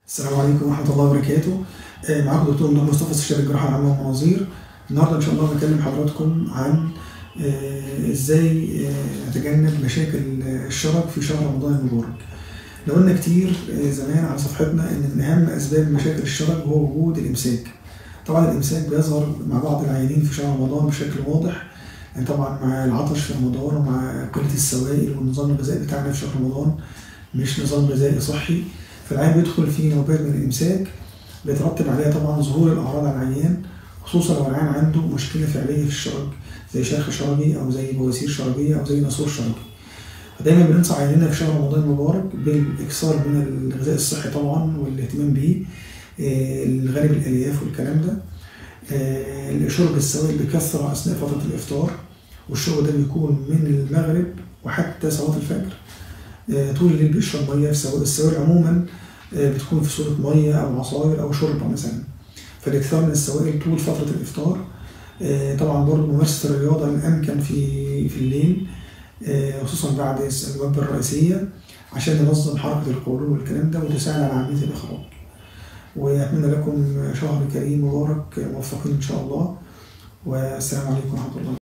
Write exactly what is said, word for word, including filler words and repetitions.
السلام عليكم ورحمة الله وبركاته. معاكم دكتور مصطفى استشاري الجراحة العامة والمناظير. النهارده إن شاء الله بكلم حضراتكم عن إزاي نتجنب مشاكل الشرج في شهر رمضان المبارك. لو قلنا كتير زمان على صفحتنا إن من أهم أسباب مشاكل الشرج هو وجود الإمساك. طبعا الإمساك بيظهر مع بعض العيانين في شهر رمضان بشكل واضح، يعني طبعا مع العطش في رمضان ومع قلة السوائل والنظام الغذائي بتاعنا في شهر رمضان مش نظام غذائي صحي، فالعيان بيدخل في نوبات من الإمساك بيترتب عليها طبعا ظهور الأعراض على العيان، خصوصا لو العيان عنده مشكلة فعلية في الشرج زي شرخ شرجي أو زي بواسير شرجية أو زي ناسور شرجي. فدايما بننصح عياننا في شهر رمضان المبارك بالإكثار من الغذاء الصحي طبعا والاهتمام بيه، الغني بالألياف والكلام ده، شرب السوائل بكثرة أثناء فترة الإفطار، والشرب ده بيكون من المغرب وحتى صلاة الفجر. طول الليل بيشرب ميه في سوائل، السوائل عموما بتكون في صورة ميه أو عصاير أو شوربة مثلا، فالإكثار من السوائل طول فترة الإفطار. طبعا برضه ممارسة الرياضة إن أمكن في في الليل، خصوصا بعد الوجبة الرئيسية عشان ننظم حركة القولون والكلام ده وتساعد على عملية الإخراج. وأتمنى لكم شهر كريم مبارك موفقين إن شاء الله، والسلام عليكم ورحمة الله.